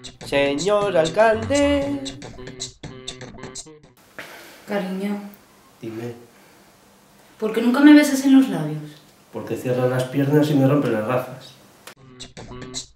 Señor alcalde. Cariño, Dime, ¿por qué nunca me besas en los labios? porque cierran las piernas y me rompen las gafas.